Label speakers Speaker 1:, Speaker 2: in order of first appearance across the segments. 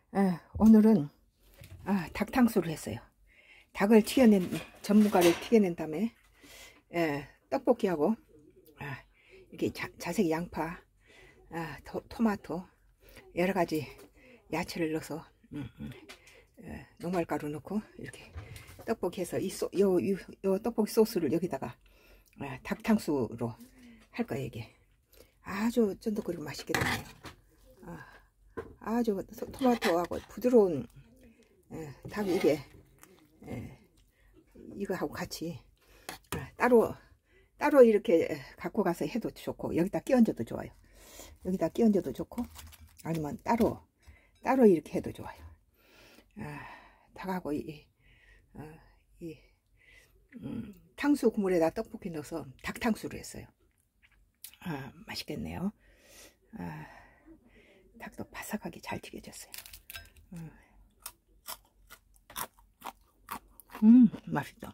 Speaker 1: 오늘은 닭탕수를 했어요. 닭을 전문가를 튀겨낸 다음에 떡볶이하고 이렇게 자색 양파, 토마토 여러가지 야채를 넣어서 녹말가루 넣고 이렇게 떡볶이 해서 요 떡볶이 소스를 여기다가 닭탕수로 할 거예요. 이게 아주 쫀득거리고 맛있게 되네요. 아주 토마토하고 부드러운 닭이 이게 이거하고 같이 따로 이렇게 갖고 가서 해도 좋고, 여기다 끼얹어도 좋아요. 여기다 끼얹어도 좋고, 아니면 따로 이렇게 해도 좋아요. 닭하고 탕수 국물에다 떡볶이 넣어서 닭탕수를 했어요. 맛있겠네요. 닭도 바삭하게 잘 튀겨졌어요. 맛있다.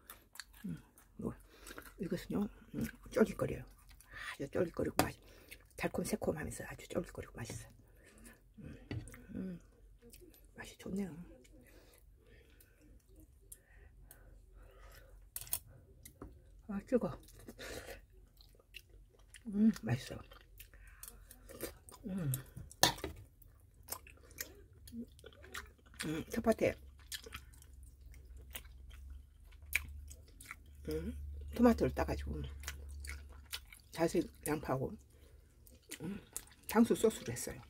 Speaker 1: 이것은요, 쫄깃거려요. 아주 쫄깃거리고 달콤 새콤하면서 아주 쫄깃거리고 맛있어요. 맛이 좋네요. 뜨거. 맛있어요. 텃밭에 토마토를 따가지고 자색 양파하고 당수 소스를 했어요.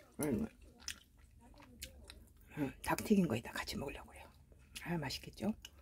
Speaker 1: 닭 튀긴 거에다 같이 먹으려고 해요. 맛있겠죠?